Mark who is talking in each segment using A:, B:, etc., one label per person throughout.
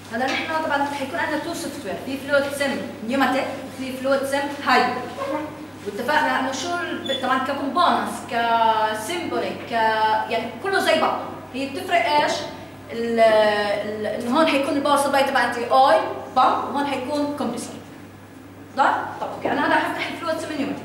A: هلا نحن طبعا حيكون عندنا تو سوفت وير، في فلويد سم نيوماتيك وفي فلويد سم هايبريد. واتفقنا انه شو طبعا ككومبوننتس كسيمبوليك يعني كله زي بعض. هي بتفرق ايش؟ انه هون حيكون الباور سبلاي تبعتي اويل بامب وهون حيكون كومبريسور. ضل؟ طب اوكي انا هلا حفتح الفلويد سم نيوماتيك.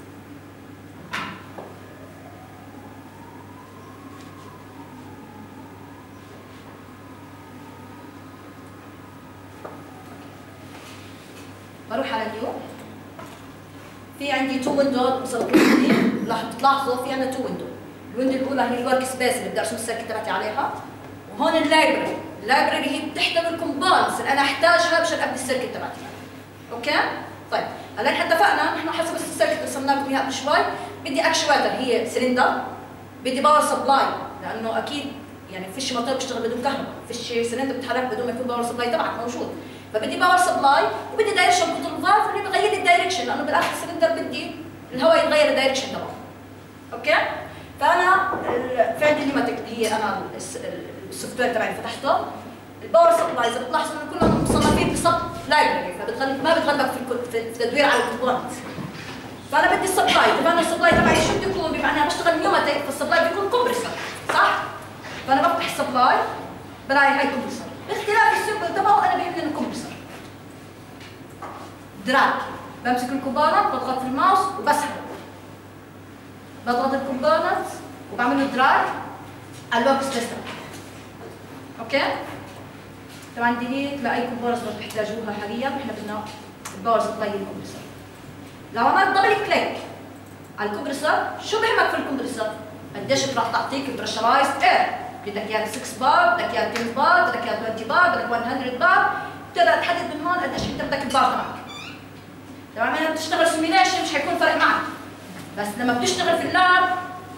A: بروح على نيو. في عندي تو ويندو بتلاحظوا في عندنا تو ويندو. الويندو الاولى هي الورك سبيس اللي بدي ارسم السيركت تبعتي عليها، وهون اللايبرري. اللايبرري هي بتحتوي الكومبوننتس اللي انا احتاجها مشان ابني السيركت تبعتي. اوكي؟ طيب هلا نحن اتفقنا نحن حسب السيركت اللي رسمنا لكم اياها قبل شوي، بدي اكشواتر هي سلندر، بدي باور سبلاي لانه اكيد يعني فيش موتور بيشتغل بدون كهرباء، فيش سلندر بتتحرك بدون ما يكون باور سبلاي تبعك موجود. فبدي باور سبلاي وبدي دايركشن كنترول فالف اللي بغير لي الدايركشن، لانه بالاخر السلندر بدي الهواء يتغير الدايركشن تبعه. اوكي؟ فانا في عندي نيوماتيك هي انا السوفت وير تبعي فتحته. الباور سبلاي اذا بتلاحظوا انه كلهم مصنفين بسب لايبرري، ما بتغلبك في التدوير على الكومبوننت. فانا بدي السبلاي، طبعا السبلاي تبعي شو بده يكون؟ بما اني بشتغل نيوماتيك فالسبلاي بيكون كومبريسور، صح؟ فانا بفتح السبلاي بلاقي هاي كومبريسور، باختلاف السيمبل تبعه انا بيهمني الكومبريسور. دراج بمسك الكومبوننت بضغط في الماوس وبسحبه. بضغط الكومبوننت وبعمل له دراج على الورك سبيس تبعي. اوكي؟ طبعا ديليت لاي كومبوننتس ما بتحتاجوها حاليا، احنا بدنا الباور سبلاي الكمبريسور. لو عملت دبل كليك على الكمبريسور، شو بهمك في الكمبريسور؟ قديش راح تعطيك البريشرايز اير؟ بدك اياه 6 بار، بدك اياه 10 بار، بدك اياه 20 بار، بدك 100 بار، بتقدر تحدد من هون قديش انت بدك البار تبعك. طبعا لما بتشتغل سيميليشن مش حيكون فرق معك، بس لما بتشتغل في اللاب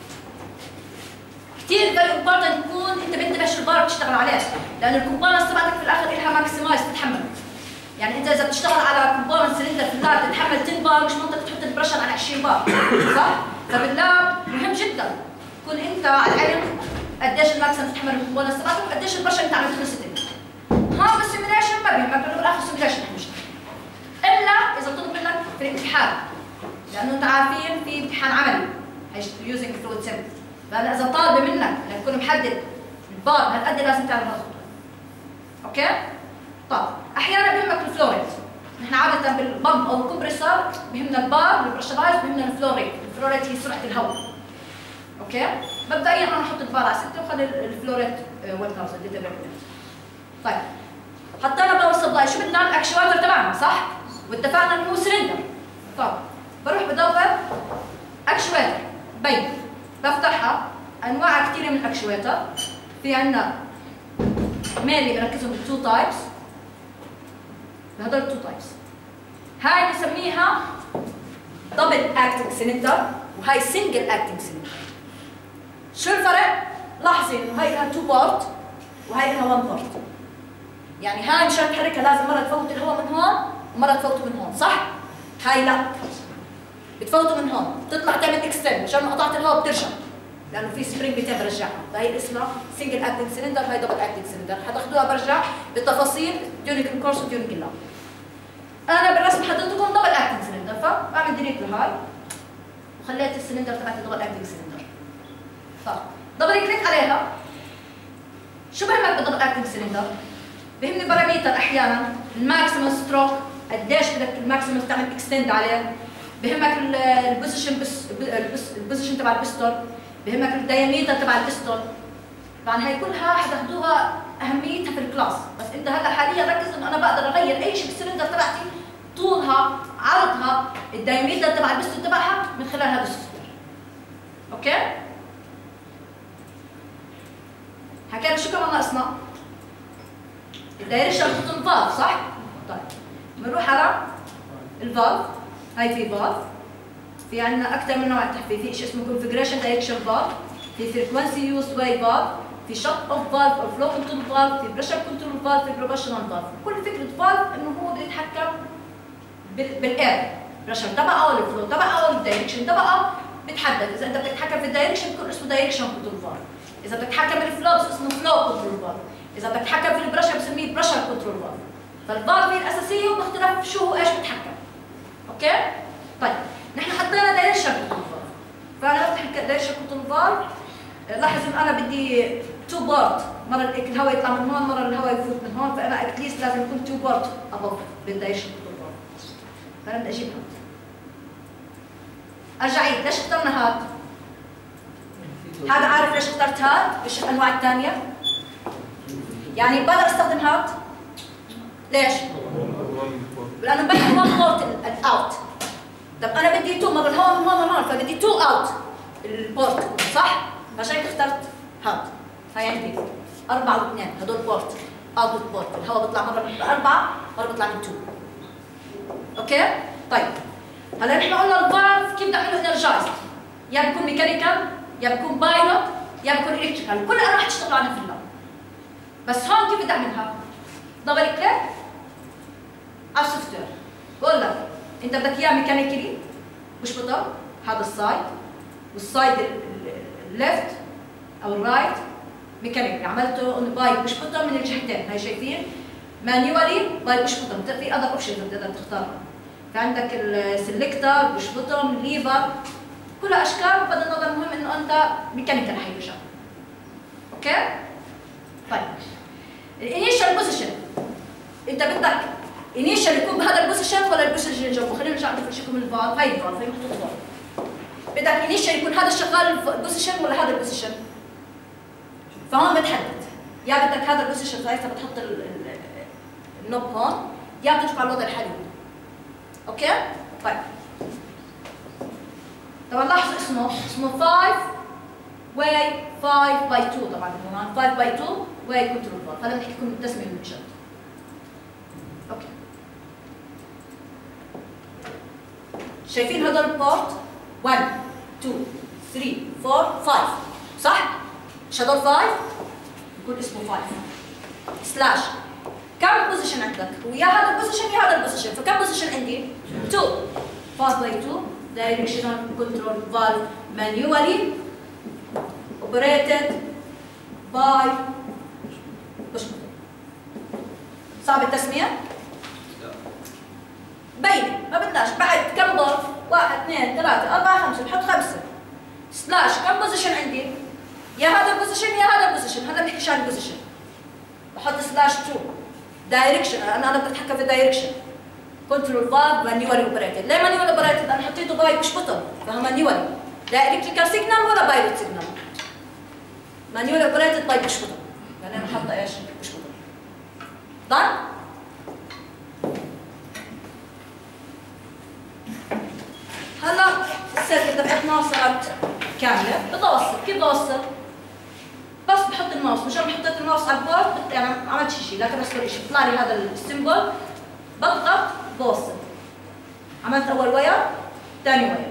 A: كثير فيري امبورتنت يكون انت بتنتبه شو البار بتشتغل عليه، لان الكومبوننتس تبعتك في الاخر لها ماكسمايز تتحمل. يعني انت اذا بتشتغل على كومبوننت سلندر في اللاب تتحمل 10 بار، مش منطق تحط البريشر على 20 بار، صح؟ فباللاب مهم جدا تكون انت على العلم قديش الماكسيمم تتحمل الكومبوننتس تبعتك وقديش البريشر انت عملت له سيتنج. هذا السيميليشن ما بيهمك لانه بالاخر سيميليشن رح نشتغل. الا اذا طلب منك في الامتحان، لانه انتم عارفين في امتحان عملي يوزنج فلويد سيم، فانا اذا طالبه منك انك تكون محدد البار هالقد لازم تعرف هالخطوه. اوكي؟ طيب احيانا بيهمك الفلو ريت، نحن عاده بالبمب او الكمبريسور بيهمنا البار والبريشرايز بيهمنا الفلو ريت، الفلو ريت هي سرعه الهواء. اوكي؟ مبدئيا انا احط البار على 6 وخلي الفلو ريت 1000 لتر بير مينت. طيب حطينا باور سبلاي، شو بدنا؟ الاكشواتر تبعنا، صح؟ واتفقنا انه هو سلندر. طيب بروح بدور اكشواتر بين بفتحها، انواع كثيره من الاكشواتر، في عندنا مينلي بنركزهم بالتو تايبس، بهدول التو تايبس. هاي بنسميها دبل اكتنج سلندر وهاي سنجل اكتنج سلندر. شو الفرق؟ لاحظي انه هاي لها 2 بارت وهي لها 1 بارت. يعني هاي مشان تحركها لازم مرة تفوت الهواء من هون ومرة تفوته من هون، صح؟ هاي لا، بتفوته من هون، بتطلع تعمل اكستند، مشان ما قطعت الهواء بترجع. لأنه في سبرينج بيتم برجعها، فهي اسمها سنجل اكتنج سلندر، هاي دبل اكتنج سلندر، حتاخذوها برجع بالتفاصيل ديورينج الكورس وديورينج اللاب. أنا بالرسم حطيتكم دبل اكتنج سلندر، فبعمل ديليت لهاي وخليت السلندر تبعتي دبل اكتنج سلندر. دبل كليك عليها. شو بهمك بالدبل اكتنج سلندر؟ بهمني باراميتر احيانا، الماكسيمم ستروك، قديش بدك الماكسيمم تعمل اكستند عليه، بهمك البوزيشن تبع البستون، بهمك الدايمتر تبع البستون. طبعا هي كلها حتاخذوها اهميتها في الكلاس، بس انت هلا حاليا ركز انه انا بقدر اغير اي شيء بالسلندر تبعتي، طولها، عرضها، الدايمتر تبع البستون تبعها من خلال هذا السوفت وير. اوكي؟ حكينا شو كمان ناقصنا؟ الدايركشن كنترول فالف، صح؟ طيب بنروح على الفالف. هاي في فالف، في عندنا اكثر من نوع تحفيز، في شيء اسمه كونفجريشن دايركشن فالف، في فريكونسي يوز واي فالف، في شت اوف فالف او فلو كنترول فالف، في بريشر كنترول فالف، في بروبوشنال فالف. كل فكره فالف انه هو بده يتحكم بالاير، بريشر تبعه، الفلو تبعه، الدايركشن تبعه بتحدد. اذا انت بدك تتحكم في الدايركشن بكون اسمه دايركشن كنترول فالف، اذا بدك تتحكم بالفلو اسمه فلو كنترول فالف، اذا بدك تتحكم في البريشر بسميه بريشر كنترول فالف. فالفالف الاساسيه باختلاف شو هو ايش بتحكم. اوكي؟ طيب نحن حطينا دايركشن كنترول فالف. فانا بفتح دايركشن كنترول فالف، لاحظ ان انا بدي تو بارت، مره الهواء يطلع من هون، مره الهواء يفوت من هون، فانا اتليست لازم يكون تو بارت ابوف بالدايركشن كنترول فالف. فانا بدي اجيب هاد. ارجع عيد، ليش اخترنا هاد؟ هذا عارف ليش اخترت هاد؟ ايش الانواع الثانيه؟ يعني بقدر استخدم هاد؟ ليش؟ لانه بدي 1 بورت الاوت. طب انا بدي 2، مره هون من هون من هون، فبدي 2 اوت البورت، صح؟ عشان هيك اخترت هاد. هاي عندي 4 و2 هدول بورت، اوت بورت، الهواء بيطلع مره من 4 مره بيطلع من 2. اوكي؟ طيب هلا نحن قلنا الفالف كيف بدي اعمله انرجايزد؟ يا بيكون ميكانيكال، يا بيكون بايلوت، يا بيكون الكتريكال، كل الانواع تشتغل عنها في اللاب. بس هون كيف بدي اعملها؟ دبل كليك على السوفت وير، بقول لك انت بدك اياه ميكانيكالي، بشبطه هذا السايد والسايد الليفت او الرايت ميكانيكالي، عملته باي بشبطه من الجهتين، هاي شايفين؟ مانيوالي باي بشبطه، في اذر اوبشن بتقدر تختارها. في عندك السلكتر بشبطه من ليفر، كلها اشكال، بغض النظر المهم انه انت ميكانيكال حيرجع. اوكي؟ طيب الانيشال بوزيشن، انت بدك انيشال يكون بهذا البوزيشن ولا البوزيشن اللي جنبه؟ خلينا نرجع نفرش لكم الفالف، هاي الفالف هي محطوطه فوق. بدك انيشال يكون هذا شغال البوزيشن ولا هذا البوزيشن؟ فهون بتحدد، يا بدك هذا البوزيشن ساعتها بتحط النوب هون، يا بترجع على الوضع الحالي. اوكي؟ طيب طبعا لاحظوا اسمه 5 واي 5 باي 2، طبعا هون 5 باي 2 واي كنترول فالف، هذا بنحكي لكم بالتسميه من جد. اوكي شايفين هذول البورت 1 2 3 4 5 صح؟ مش هذول 5؟ بكون اسمه 5 سلاش كم بوزيشن عندك؟ هو يا هذا البوزيشن يا هذا البوزيشن، فكم بوزيشن عندي؟ 2 5 باي 2 directional control valve manually operated by push button. صعب التسمية؟ بيني ما بدناش، بعد كم ضرب؟ 1 2 3 4 5 بحط 5 سلاش كم بوزيشن عندي؟ يا هذا البوزيشن يا هذا البوزيشن، هلا بنحكي عن البوزيشن، بحط سلاش 2 دايركشن، انا بدي اتحكم في الدايركشن كنترول فالف مانيوالي اوبريتد. ليه مانيوالي اوبريتد؟ لان حطيته باي مش بطل، فهو مانيوالي، لا الكتريكال سيجنال ولا بايلوت سيجنال. مانيوالي اوبريتد باي مش بطل، يعني انا حاطه ايش؟ مش بطل. ضل؟ هلا السيركت تبعتنا صارت كامله، بدي اوصل، كيف بوصل؟ بس بحط الماوس، مشان ما حطيت الماوس على البورد يعني ما عملتش شيء، لكن اصير شيء، بيطلع لي هذا السيمبل، بضغط بوصل. عملت اول وير، ثاني وير.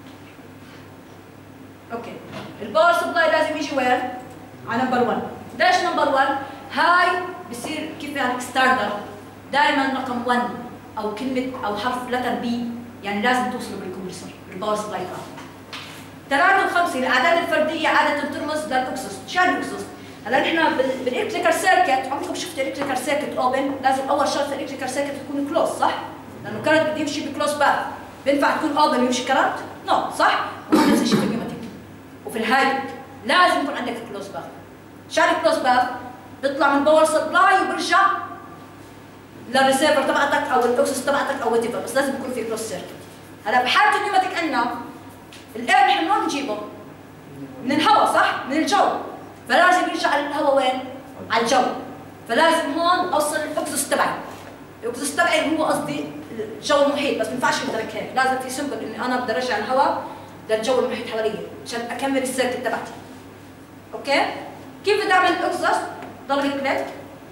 A: اوكي، الباور سبلاي لازم يجي وين؟ على نمبر 1. ليش نمبر 1؟ هاي بصير كيف يعني ستاندرد، دائما رقم 1 او كلمه او حرف لتر بي، يعني لازم توصلوا بالكمبرسور بالباور سبلاي تاعه. 3 و5 الاعداد الفرديه عاده ترمز للاكسوس، شو الاكسوس؟ هلا نحن بالالكتريكال سيركت، عمركم شفتوا الالكتريكال سيركت اوبن؟ لازم اول شرط في الالكتريكال سيركت تكون كلوز، صح؟ لانه كرنت بده يمشي بكلوز باث، بينفع تكون اوبن ويمشي كرنت؟ نو، صح؟ نفس الشيء في النيوماتيك وفي الهايبريد، لازم يكون عندك كلوز باث. شو الكلوز باث؟ بيطلع من باور سبلاي وبرجع للريسيفر تبعتك او الاكسس تبعتك او وات ايفر، بس لازم يكون في كلوز سيركت. هلا بحاله النيوماتيك عندنا الاير نحن من وين بنجيبه؟ من الهواء، صح؟ من الجو، فلازم يرجع الهواء وين؟ على الجو، فلازم هون اوصل الاكسس تبعي. الاكسس تبعي اللي هو قصدي الجو المحيط، بس ما ينفعش يترك هيك، لازم في سمبل اني انا بدي ارجع الهواء للجو المحيط حواليا عشان اكمل السيركت تبعتي. اوكي؟ كيف بدي اعمل الاكسس؟ ضغط كليك،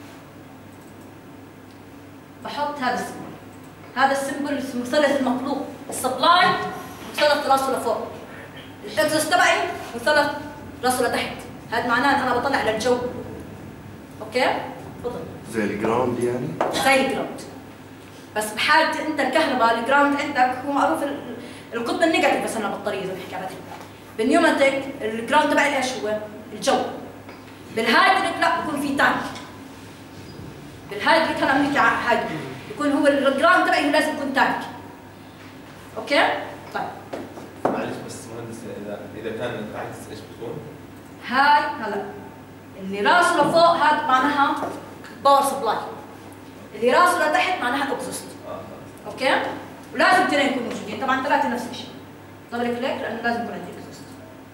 A: بحط هذا السمبل، هذا السمبل المثلث المقلوب، السبلاي مثلث راسه لفوق، الاكسس تبعي مثلث راسه لتحت، هذا معناه ان انا بطلع للجو. اوكي؟ تفضل.
B: زي الجراوند يعني؟
A: زي الجراوند، بس بحالة انت الكهرباء الجراوند عندك هو معروف القطب النيجاتيف، بس انا بالطريقه زي ما بحكي عبالي. بالنيوماتيك الجراوند تبعي ايش هو؟ الجو. بالهايدريك لا، بكون في تانك. بالهايدريك هلا بنحكي عن هايدريك، يكون هو الجراوند تبعي لازم يكون تانك. اوكي؟ طيب
C: معلش بس مهندس، اذا كان العكس ايش بتكون؟
A: هاي هلا اللي راسه لفوق هذا معناها باور سبلاي، اللي راسه لتحت معناها اكزوست. اوكي؟ ولازم اثنين يكونوا موجودين، طبعا ثلاثه نفس الشيء. ضل لك هيك لانه لازم يكون عندي اكزوست.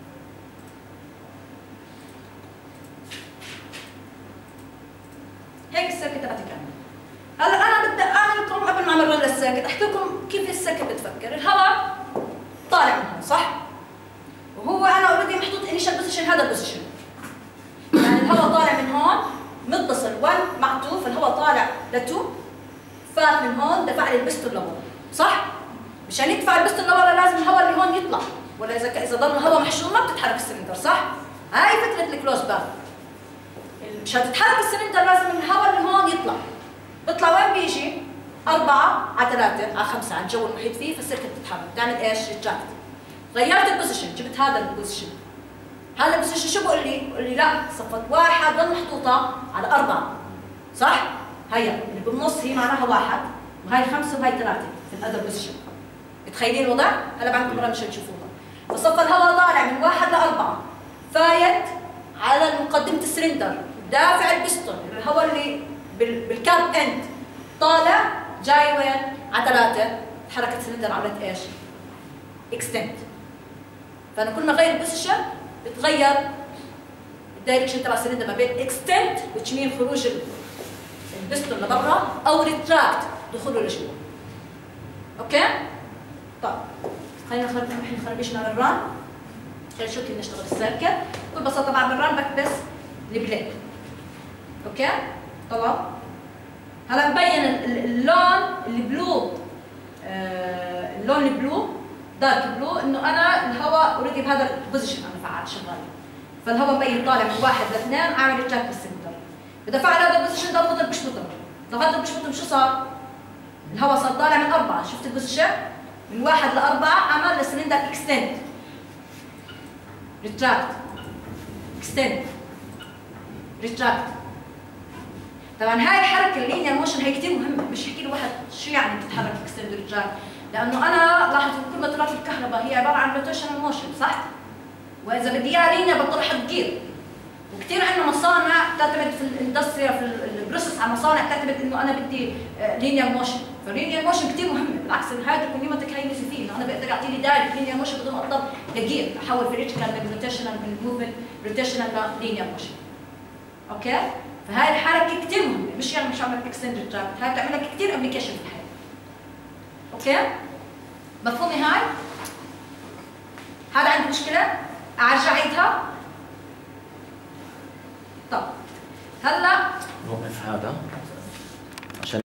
A: هيك السيركت تبعتي كامله. هلا انا بدي اعمل لكم قبل ما اعمل رن للسيركت، احكي لكم كيف السيركت بتفكر. الهواء طالع من هون صح؟ وهو انا اوريدي محطوط انيشال بوزيشن، هذا البوزيشن. يعني الهواء طالع من هون متصل 1 مع 2، فالهواء طالع ل 2 فات من هون دفع لي البستون لورا، صح؟ مشان يدفع البستون لورا لازم الهواء اللي هون يطلع، ولا اذا ضل الهواء محشور ما بتتحرك السلندر، صح؟ هاي فكره الكلوز باث. مشان تتحرك السلندر لازم الهواء اللي هون يطلع. بيطلع وين بيجي؟ 4 على 3 على 5 على الجو المحيط فيه، فالسيركت بتتحرك، بتعمل ايش؟ ريتراكت. غيرت البوزيشن، جبت هذا البوزيشن. هذا البوزيشن شو بقول لي؟ بقول لي لا، صفت 1 ضل محطوطه على 4. صح؟ هيا اللي بالنص هي معناها 1 وهي 5 وهي 3 في الاذر بوزيشن. متخيلين الوضع؟ هلا بعمل مره مشان تشوفوها. فصف الهواء طالع من 1 ل 4 فايت على مقدمه السلندر، دافع البستون، الهواء اللي بالكاب اند طالع جاي وين؟ على 3. تحركت السلندر عملت ايش؟ اكستند. فانا كل ما اغير البوزيشن بتغير الدايركشن تبع السلندر ما بين اكستند which mean خروج البستون لبرا او ريتراكت دخوله لجوا. اوكي؟ طيب خلينا الحين خربشنا على الران. خلينا نشوف كيف نشتغل السيركت. بكل بساطه بعمل الران بكبس البليد. اوكي؟ طبعا هلا مبين اللون البلو، اللون البلو دارك بلو، انه انا الهواء اوريدي بهذا البوزيشن انا فعال شغال، فالهواء مبين طالع من 1 ل 2 عامل ريتراكت بالسلندر. اذا فعل هذا البوزيشن ده بضل بشبطه، ضغطت بشبطه شو صار؟ الهواء صار طالع من 4، شفت البوزيشن؟ من 1 ل 4 عمل السلندر اكستند ريتراكت اكستند ريتراكت. طبعا هاي الحركه اللينير موشن هي كثير مهمه، مش يحكي له واحد شو يعني بتتحرك اكستند ريتراكت، لانه انا لاحظت كل موتورات الكهرباء هي عباره عن روتيشنال موشن، صح؟ واذا بدي اياها لينير بضطر احط جير. وكثير عندنا مصانع تعتمد في الاندستري في البروسس على مصانع تعتمد انه انا بدي لينير موشن، فاللينير موشن كثير مهمه، بالعكس الهايدرو نيوماتيك هي ميزه فيه انه انا بقدر اعطي لي دايركت لينير موشن بدون ما اضطر لجير، احول فيريتيكال من روتيشنال من موفمنت روتيشنال للينير موشن. اوكي؟ فهاي الحركه كثير مهمه، مش يعني مش عملت اكستند ريتراكت، هاي بتعمل لك كثير ابلكيشن في الحياه. اوكي؟ مفهومي هاي؟ هذا عندي مشكله؟ ارجع اعيدها؟ طب هلا
B: نوقف هذا.